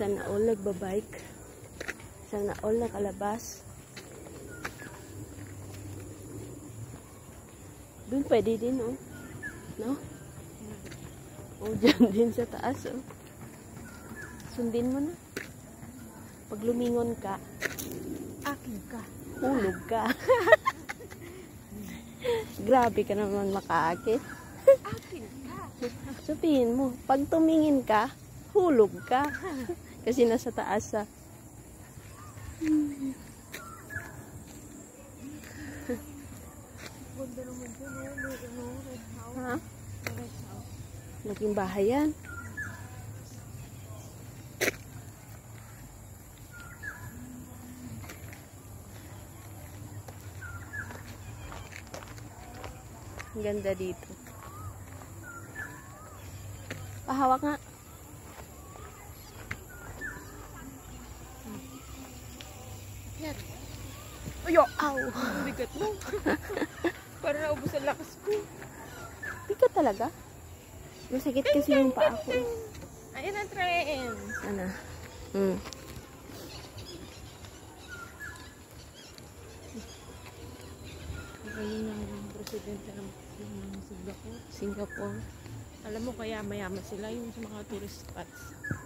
Sana all nagbabike. Sana all nakalabas. Doon pwede din, oh. No? Oh, dyan din sa taas, oh. Sundin mo na. Pag lumingon ka, akin ka. Hulog ka. Grabe ka naman makaakit. Akin ka. Sabihin mo, pag tumingin ka, hulog ka. Kasi nasa taas, ah. Ganda naman dyan, red house. Ha? Red house. Laking bahay yan. Ang ganda dito. Pahawak nga. Yan. Ayo! Ow! Ang bigat mo. Para naubos ang lakas ko. Bigat talaga. Masakit kasi yung paa ko. Ayan ang train. Sana. Ayun ang presidente ng Singapore. Singapore. Alam mo kaya mayaman sila yung sa mga tourist spots.